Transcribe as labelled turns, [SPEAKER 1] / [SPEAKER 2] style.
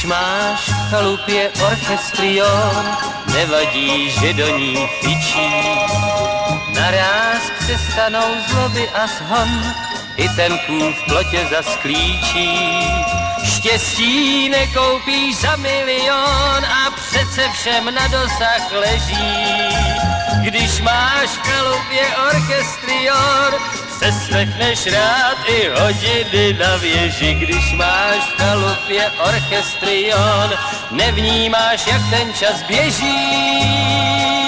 [SPEAKER 1] Když máš v chalupě orchestrion, nevadí, že do ní fičí. Naráz přestanou zloby a shon, i ten kůl v plotě zasklíčí. Štěstí nekoupíš za milion a přece všem na dosah leží. Když máš v chalupě orchestrion, přeslechneš rád i hodiny na věži. Když máš v chalupě orchestrion, nevnímáš, jak ten čas běží.